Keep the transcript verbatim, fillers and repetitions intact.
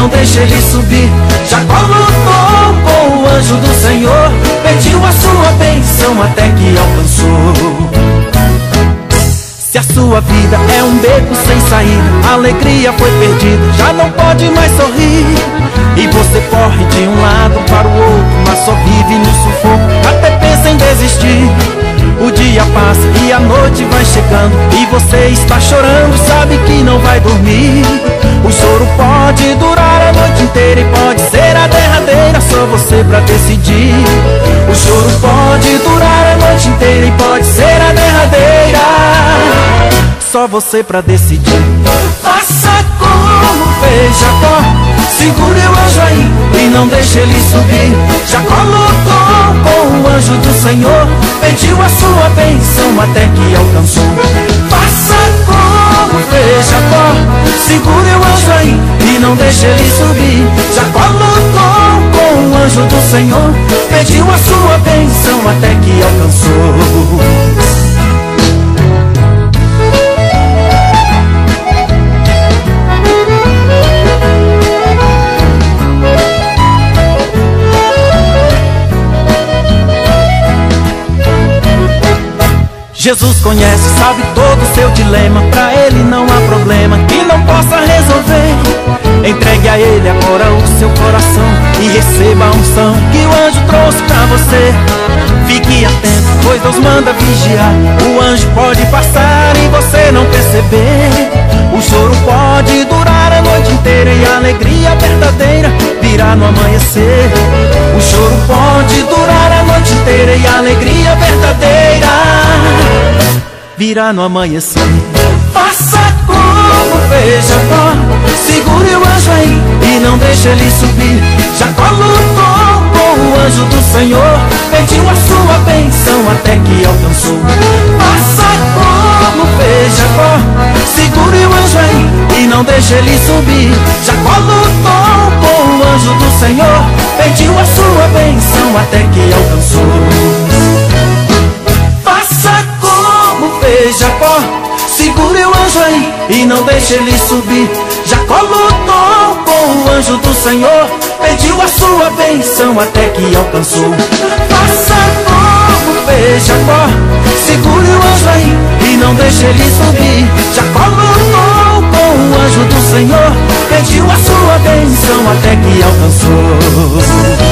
não deixa ele subir. Jacó lutou com o anjo do Senhor, pediu a sua bênção até que alcançou. Se a sua vida é um beco sem saída, a alegria foi perdida, já não pode mais sorrir, e você corre de um lado para o outro, mas só vive no sufoco, até pensa em desistir. O dia passa e a noite vai chegando, e você está chorando, sabe que não vai dormir. O choro pode durar a noite inteira e pode ser a derradeira, só você pra decidir. O choro pode durar a noite inteira e pode ser a derradeira, só você pra decidir. Faça como fez Jacó, segure o anjo aí e não deixe ele subir. Jacó lutou com o anjo do Senhor, pediu a sua bênção até que alcançou. Faça como fez Jacó, segure o anjo aí e não deixe ele subir. Jacó lutou com o anjo do Senhor, pediu a sua bênção até que alcançou. Jesus conhece, sabe todo o seu dilema, pra ele não há problema que não possa resolver. Entregue a ele agora o seu coração e receba a unção que o anjo trouxe pra você. Fique atento, pois Deus manda vigiar, o anjo pode passar e você não perceber. O choro pode durar a noite inteira e a alegria verdadeira virá no amanhecer. O choro pode durar a noite inteira e a alegria verdadeira virá no amanhecer. Faça como fez Jacó, segure o anjo aí e não deixe ele subir. Jacó lutou com o anjo do Senhor, pediu a sua bênção até que alcançou. Faça como fez Jacó, segure o anjo aí e não deixe ele subir. Jacó lutou com o anjo do Senhor, pediu a sua bênção até que alcançou. Jacó, segure o anjo aí e não deixe ele subir. Jacó lutou com o anjo do Senhor, pediu a sua bênção até que alcançou. Faça como fez Jacó, segure o anjo aí e não deixe ele subir. Jacó lutou com o anjo do Senhor, pediu a sua bênção até que alcançou.